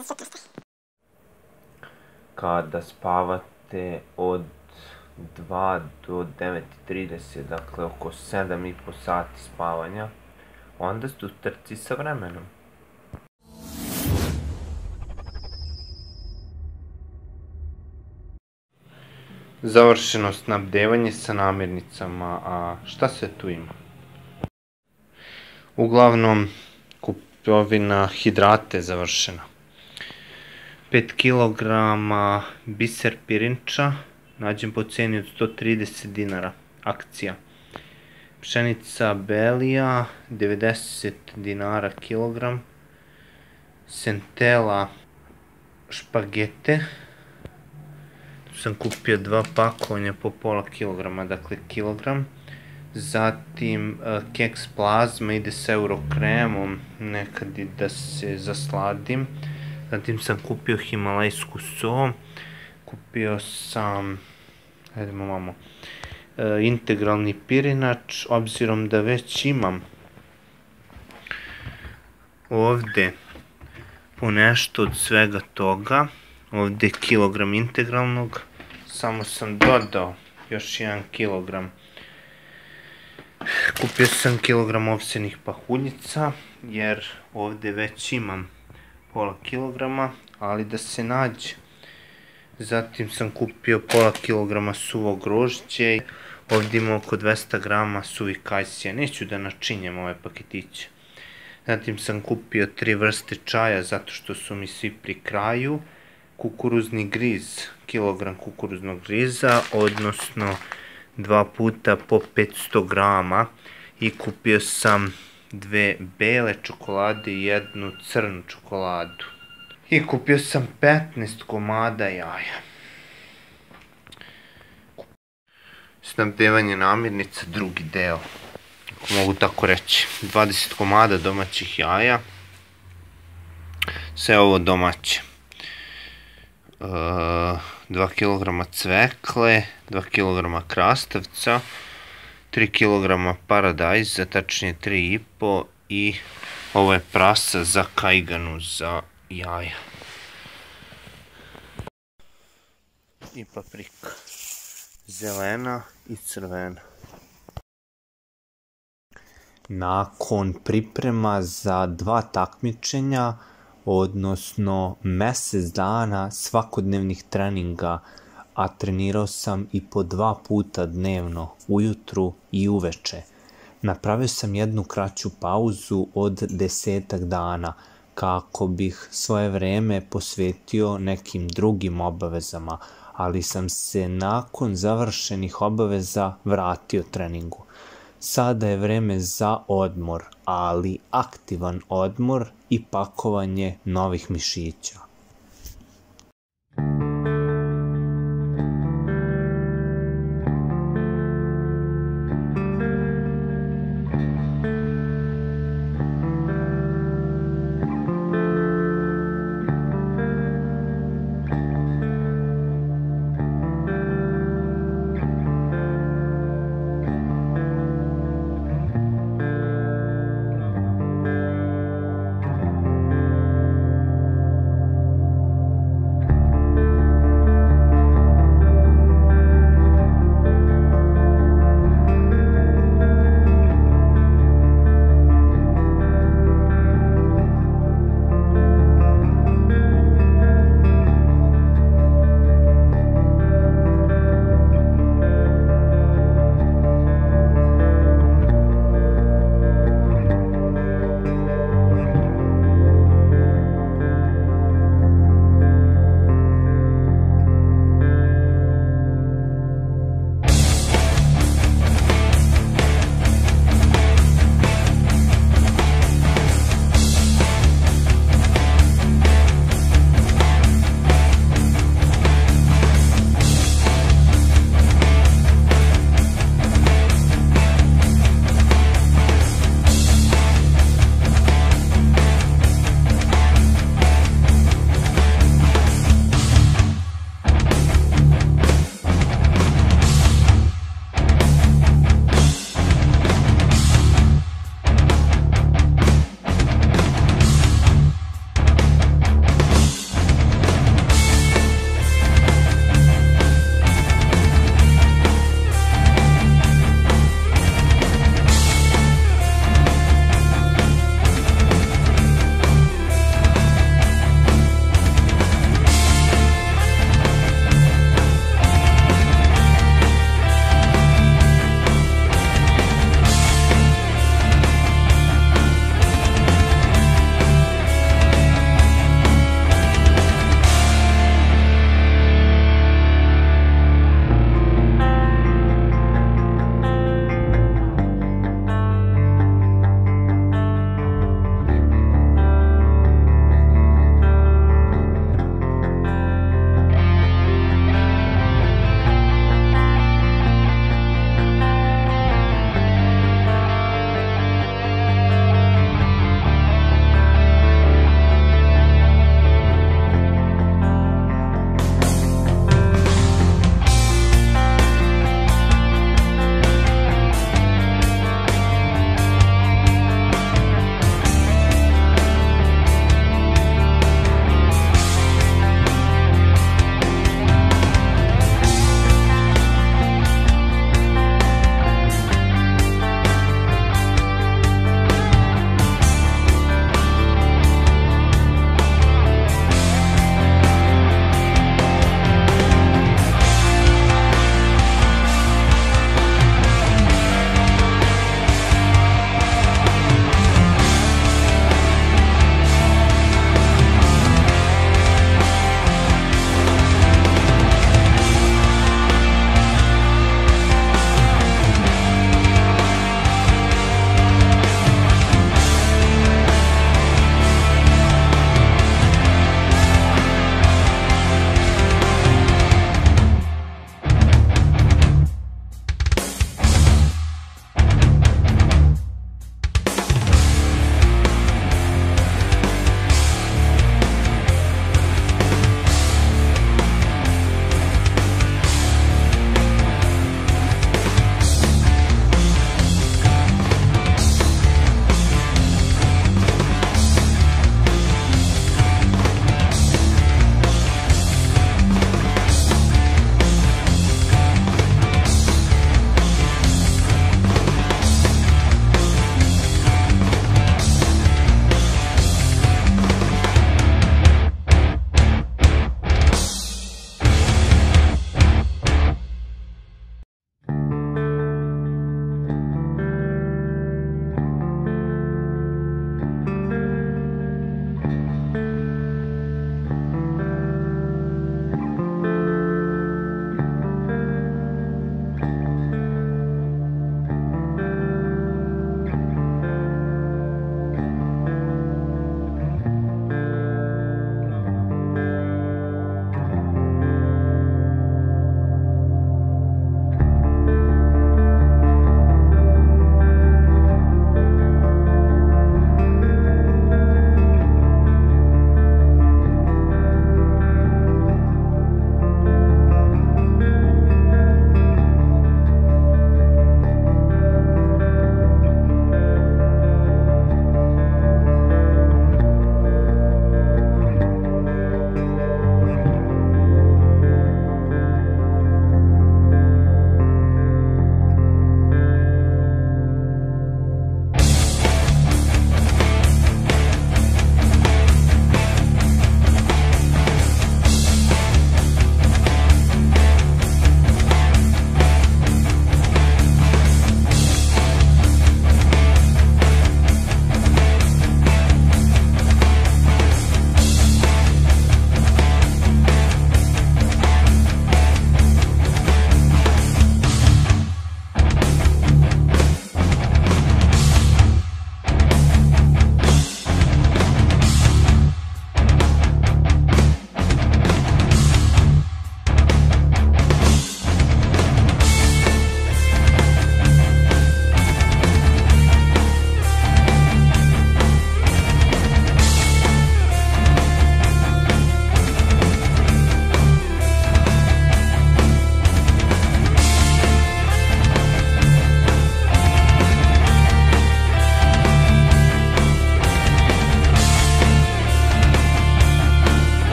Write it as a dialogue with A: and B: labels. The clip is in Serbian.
A: Kada spavate od 2 do 9:30, dakle oko 7,5 sati spavanja, onda ste u trci sa vremenom. Završeno snabdevanje sa namirnicama, a šta se tu ima? Uglavnom, kupovina hidrata je završena. 5 kg biser pirinča, nađem po ceni od 130 dinara, akcija. Pšenica belija, 90 dinara kilogram. Centela špagete, tu sam kupio 2 pakovanja po pola kilograma, dakle kilogram. Zatim keks plazma ide sa eurokremom, nekad i da se zasladim. Zatim sam kupio himalajsku so, kupio sam, integralni pirinač, obzirom da već imam ovde po nešto od svega toga. Ovde je kilogram integralnog, samo sam dodao još 1 kilogram. Kupio sam kilogram ovsenih pahuljica, jer ovde već imam pola kilograma, ali da se nađe. Zatim sam kupio pola kilograma suvog grožđa, ovdje ima oko 200 grama suvih kajsija, neću da načinjem ove paketiće. Zatim sam kupio 3 vrste čaja, zato što su mi svi pri kraju. Kukuruzni griz, kilogram kukuruznog griza, odnosno 2 puta po 500 grama. I kupio sam 2 bele čokolade i 1 crnu čokoladu. I kupio sam 15 komada jaja. Snabdevanje namirnica, drugi deo, ako mogu tako reći. 20 komada domaćih jaja. Sve ovo domaće. 2 kg cvekle, 2 kg krastavca, 3 kg paradajza, tačnije 3,5, i ovo je prasa za kajganu za jaja. I paprika, zelena i crvena. Nakon priprema za 2 takmičenja, odnosno mesec dana svakodnevnih treninga, a trenirao sam i po 2 puta dnevno, ujutru i uveče, napravio sam jednu kraću pauzu od 10 dana kako bih svoje vreme posvetio nekim drugim obavezama, ali sam se nakon završenih obaveza vratio treningu. Sada je vreme za odmor, ali aktivan odmor i pakovanje novih mišića.